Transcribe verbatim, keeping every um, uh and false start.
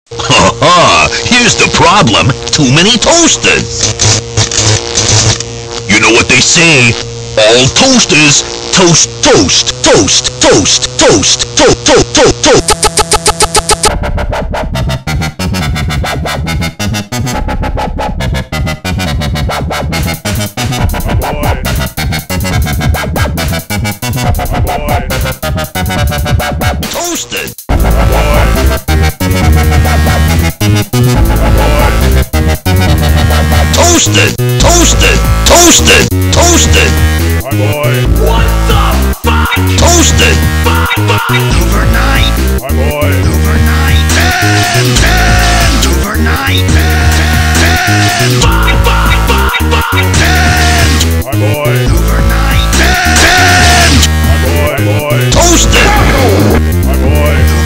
Ha ha! Here's the problem. Too many toasters. You know what they say? All toasters toast, toast, toast, toast, toast, toast, toast, toast, toast. Toasted. Toasted, toasted, toasted, toasted. My boy. What the fuck? Toasted. Fuck, fuck. Overnight, My boy. overnight, ten, ten, overnight, ten, ten, Fuck, fuck, fuck, fuck. ten, My boy. overnight, ten, My boy. My boy. Toasted. My boy.